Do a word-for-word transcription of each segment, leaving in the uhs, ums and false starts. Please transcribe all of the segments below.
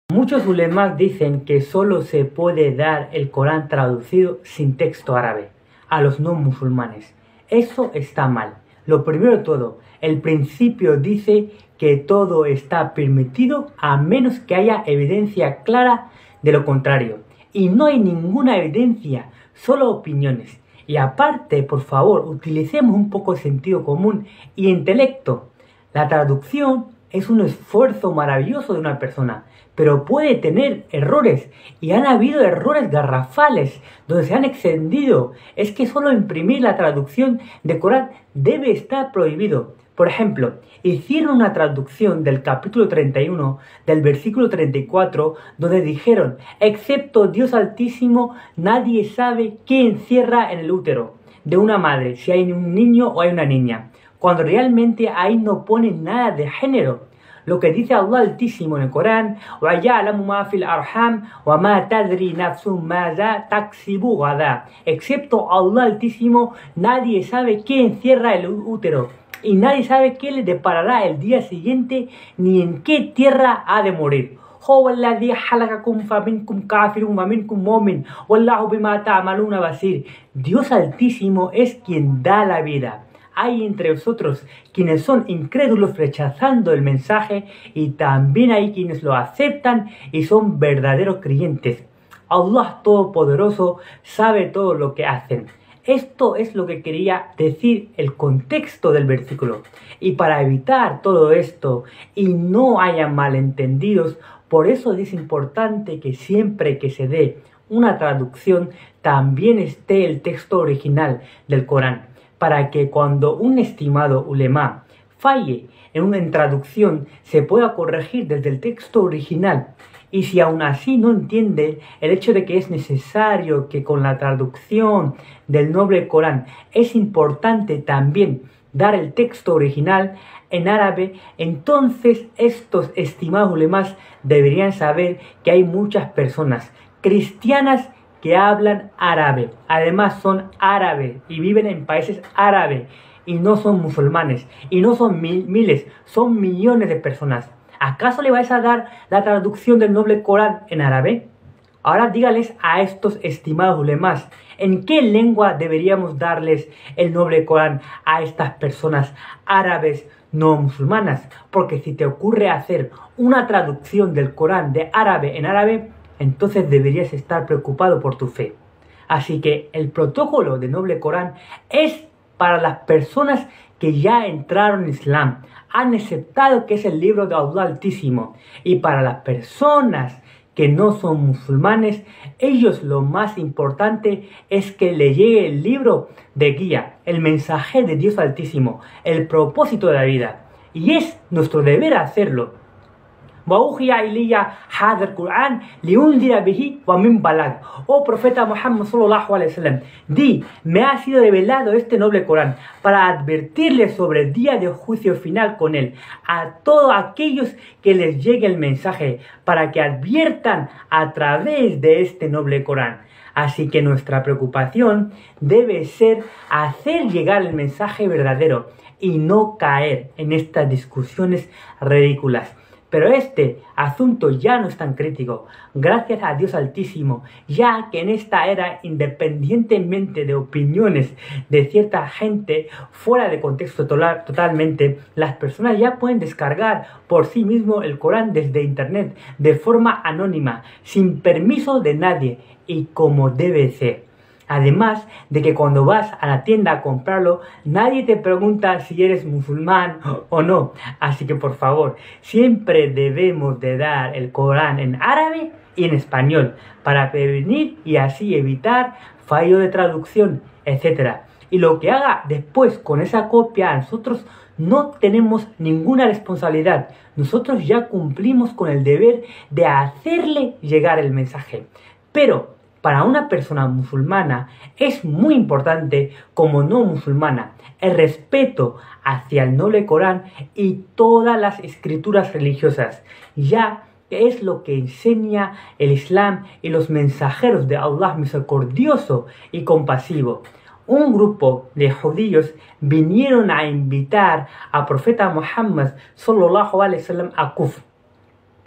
Muchos ulemas dicen que solo se puede dar el Corán traducido sin texto árabe a los no musulmanes. Eso está mal. Lo primero de todo, el principio dice que todo está permitido a menos que haya evidencia clara de lo contrario. Y no hay ninguna evidencia, solo opiniones. Y aparte, por favor, utilicemos un poco de sentido común y intelecto. La traducción es un esfuerzo maravilloso de una persona, pero puede tener errores, y han habido errores garrafales donde se han extendido. Es que solo imprimir la traducción de Corán debe estar prohibido. Por ejemplo, hicieron una traducción del capítulo treinta y uno, del versículo treinta y cuatro, donde dijeron: excepto Dios Altísimo, nadie sabe qué encierra en el útero de una madre, si hay un niño o hay una niña, cuando realmente ahí no pone nada de género. Lo que dice Allah Altísimo en el Corán: وَيَعْلَمُ مَا فِي الْأَرْحَامِ وَمَا تَدْرِي نَفْسٌ مَاذَا تَكْسِبُ غَدًا. Excepto Allah Altísimo, nadie sabe qué encierra el útero, y nadie sabe qué le deparará el día siguiente, ni en qué tierra ha de morir. هو الذي خلقكم فمنكم كافر ومنكم مؤمن والله بما تعملون بصير. Dios Altísimo es quien da la vida. Hay entre vosotros quienes son incrédulos rechazando el mensaje, y también hay quienes lo aceptan y son verdaderos creyentes. Allah Todopoderoso sabe todo lo que hacen. Esto es lo que quería decir el contexto del versículo. Y para evitar todo esto y no haya malentendidos, por eso es importante que siempre que se dé una traducción también esté el texto original del Corán, para que cuando un estimado ulema falle en una traducción se pueda corregir desde el texto original. Y si aún así no entiende el hecho de que es necesario que con la traducción del noble Corán es importante también dar el texto original en árabe, entonces estos estimados ulemas deberían saber que hay muchas personas cristianas que hablan árabe, además son árabes y viven en países árabes y no son musulmanes, y no son mil, miles, son millones de personas. ¿Acaso le vais a dar la traducción del noble Corán en árabe? Ahora dígales a estos estimados ulemas, ¿en qué lengua deberíamos darles el noble Corán a estas personas árabes no musulmanas? Porque si te ocurre hacer una traducción del Corán de árabe en árabe, entonces deberías estar preocupado por tu fe. Así que el protocolo del noble Corán es para las personas que ya entraron en Islam, han aceptado que es el libro de Allah Altísimo, y para las personas que no son musulmanes, ellos lo más importante es que le llegue el libro de guía, el mensaje de Dios Altísimo, el propósito de la vida, y es nuestro deber hacerlo. وَأُوحِيَ إِلَيَّ هَذَا الْقُرْآنَ لِأُنذِرَ بِهِ وَمِنْ بَلَغَ. Oh profeta Muhammad sallallahu alaihi wasallam, di, me ha sido revelado este noble Corán para advertirles sobre el día de juicio final con él a todos aquellos que les llegue el mensaje, para que adviertan a través de este noble Corán. Así que nuestra preocupación debe ser hacer llegar el mensaje verdadero y no caer en estas discusiones ridículas. Pero este asunto ya no es tan crítico, gracias a Dios Altísimo, ya que en esta era, independientemente de opiniones de cierta gente fuera de contexto total, totalmente, las personas ya pueden descargar por sí mismo el Corán desde internet de forma anónima, sin permiso de nadie y como debe ser. Además de que cuando vas a la tienda a comprarlo, nadie te pregunta si eres musulmán o no. Así que por favor, siempre debemos de dar el Corán en árabe y en español, para prevenir y así evitar fallo de traducción, etcétera. Y lo que haga después con esa copia, nosotros no tenemos ninguna responsabilidad. Nosotros ya cumplimos con el deber de hacerle llegar el mensaje. Pero para una persona musulmana es muy importante, como no musulmana, el respeto hacia el noble Corán y todas las escrituras religiosas, ya que es lo que enseña el Islam y los mensajeros de Allah misericordioso y compasivo. Un grupo de judíos vinieron a invitar al profeta Muhammad sallallahu alaihi wasallam a Kuf.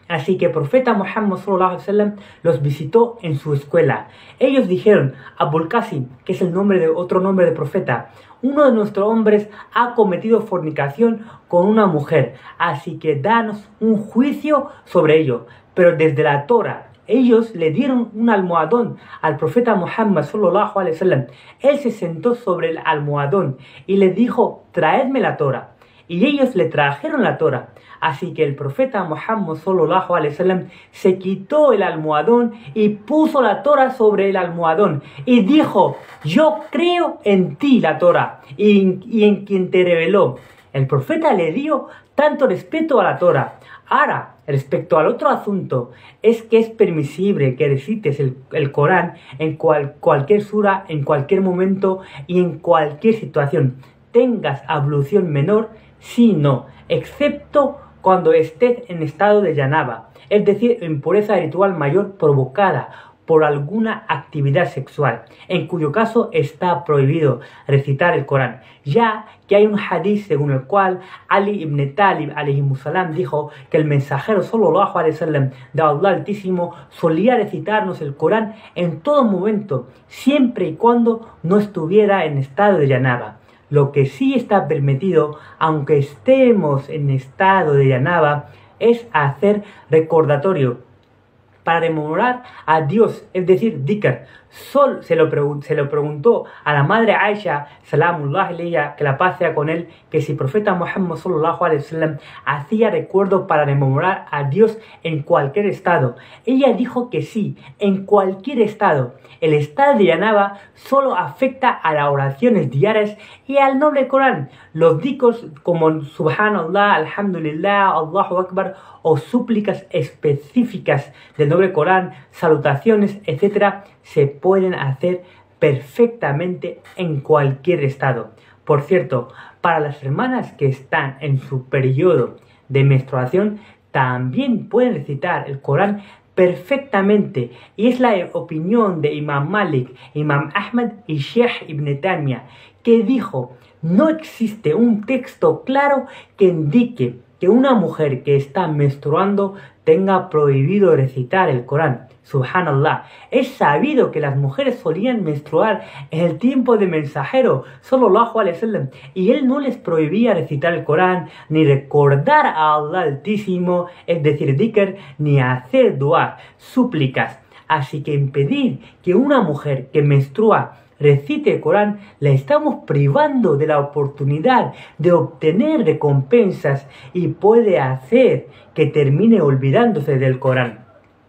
Así que el profeta Muhammad sallallahu alaihi wasallam los visitó en su escuela. Ellos dijeron: Abul Qasim, que es el nombre de otro nombre de profeta, uno de nuestros hombres ha cometido fornicación con una mujer, así que danos un juicio sobre ello. Pero desde la Torah, ellos le dieron un almohadón al profeta Muhammad sallallahu alaihi wasallam. Él se sentó sobre el almohadón y le dijo: traedme la Torah. Y ellos le trajeron la Torah. Así que el profeta Muhammad sallallahu alaihi wasallam se quitó el almohadón y puso la Torah sobre el almohadón y dijo: yo creo en ti, la Torah, y, y en quien te reveló. El profeta le dio tanto respeto a la Torah. Ahora, respecto al otro asunto, es que es permisible que recites el, el Corán en cual, cualquier sura, en cualquier momento y en cualquier situación. Tengas ablución menor, sí, no, excepto cuando estés en estado de yanaba, es decir, impureza ritual mayor provocada por alguna actividad sexual, en cuyo caso está prohibido recitar el Corán, ya que hay un hadith según el cual Ali ibn Talib alayhi salam dijo que el mensajero sallallahu alaihi wasallam de Allah Altísimo solía recitarnos el Corán en todo momento, siempre y cuando no estuviera en estado de yanaba. Lo que sí está permitido, aunque estemos en estado de yanaba, es hacer recordatorio para rememorar a Dios, es decir, dhikr. Sol se lo, se lo preguntó a la madre Aisha, salamullah alayha, que la paz sea con él, que si el profeta Muhammad sallallahu alaihi wasallam hacía recuerdo para rememorar a Dios en cualquier estado. Ella dijo que sí, en cualquier estado. El estado de yanaba solo afecta a las oraciones diarias y al noble Corán. Los dhikrs como subhanallah, alhamdulillah, Allahu akbar o súplicas específicas del noble Corán, salutaciones, etcétera, se pueden hacer perfectamente en cualquier estado. Por cierto, para las hermanas que están en su periodo de menstruación, también pueden recitar el Corán perfectamente, y es la opinión de Imam Malik, Imam Ahmad y Sheikh Ibn Taymiyyah, que dijo: no existe un texto claro que indique que una mujer que está menstruando tenga prohibido recitar el Corán. Subhanallah, es sabido que las mujeres solían menstruar en el tiempo del mensajero sallallahu alaihi wasallam y él no les prohibía recitar el Corán, ni recordar a Allah Altísimo, es decir, dhikr, ni hacer dua, súplicas. Así que impedir que una mujer que menstrua recite el Corán, la estamos privando de la oportunidad de obtener recompensas y puede hacer que termine olvidándose del Corán.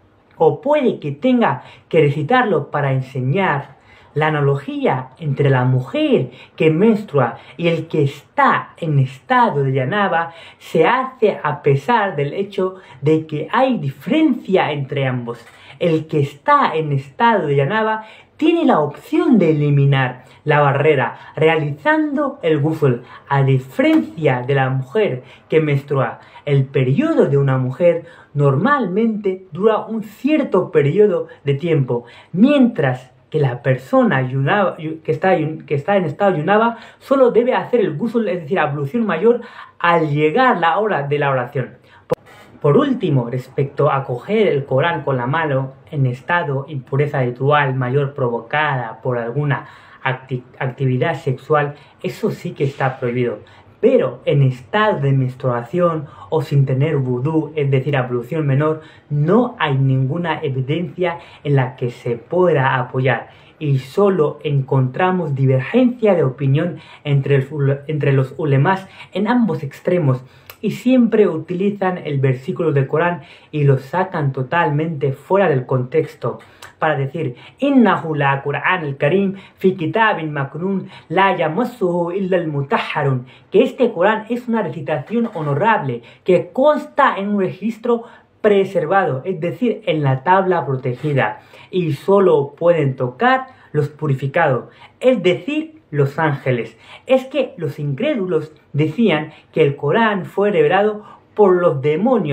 O puede que tenga que recitarlo para enseñar. La analogía entre la mujer que menstrua y el que está en estado de yanaba se hace a pesar del hecho de que hay diferencia entre ambos. El que está en estado de yanaba tiene la opción de eliminar la barrera realizando el ghusl, a diferencia de la mujer que menstrua. El periodo de una mujer normalmente dura un cierto periodo de tiempo, mientras que la persona ayunaba, que, está, que está en estado de yanaba solo debe hacer el ghusl, es decir, ablución mayor, al llegar la hora de la oración. Por último, respecto a coger el Corán con la mano en estado de impureza ritual mayor provocada por alguna acti actividad sexual, eso sí que está prohibido. Pero en estado de menstruación o sin tener vudú, es decir, ablución menor, no hay ninguna evidencia en la que se pueda apoyar. Y solo encontramos divergencia de opinión entre, el, entre los ulemas en ambos extremos. Y siempre utilizan el versículo del Corán y lo sacan totalmente fuera del contexto para decir: Innahu la Qur'an al-Karim fi kitabin maknun la yamassuhu illa al-mutahharun, que este Corán es una recitación honorable que consta en un registro preservado, es decir, en la tabla protegida, y solo pueden tocar los purificados, es decir, los ángeles. Es que los incrédulos decían que el Corán fue revelado por los demonios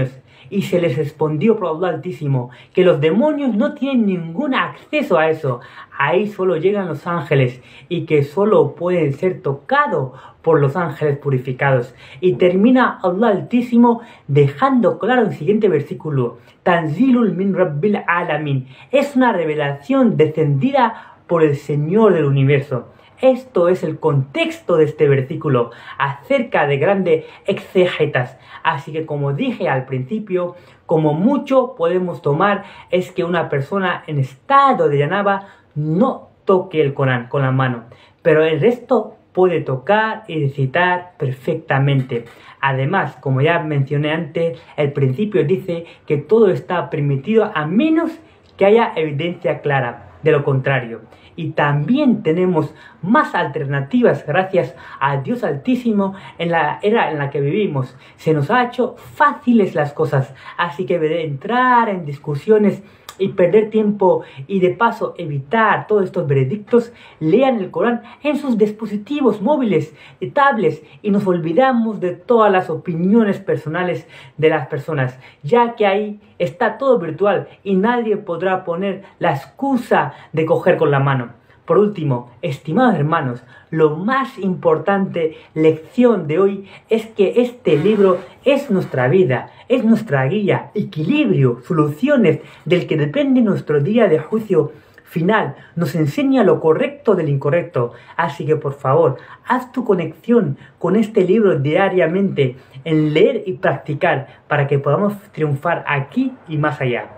y se les respondió por Allah Altísimo que los demonios no tienen ningún acceso a eso, ahí solo llegan los ángeles y que solo pueden ser tocados por los ángeles purificados. Y termina Allah Altísimo dejando claro en el siguiente versículo: Tanzilul min Rabbil Alamin, es una revelación descendida por el Señor del universo. Esto es el contexto de este versículo acerca de grandes exegetas. Así que, como dije al principio, como mucho podemos tomar es que una persona en estado de janaba no toque el Corán con la mano, pero el resto puede tocar y recitar perfectamente. Además, como ya mencioné antes, el principio dice que todo está permitido a menos que haya evidencia clara de lo contrario. Y también tenemos más alternativas gracias a Dios Altísimo en la era en la que vivimos. Se nos ha hecho fáciles las cosas, así que de entrar en discusiones y perder tiempo y de paso evitar todos estos veredictos, lean el Corán en sus dispositivos móviles y tablets y nos olvidamos de todas las opiniones personales de las personas, ya que ahí está todo virtual y nadie podrá poner la excusa de coger con la mano. Por último, estimados hermanos, lo más importante lección de hoy es que este libro es nuestra vida, es nuestra guía, equilibrio, soluciones del que depende nuestro día de juicio final. Nos enseña lo correcto del incorrecto. Así que por favor, haz tu conexión con este libro diariamente en leer y practicar para que podamos triunfar aquí y más allá.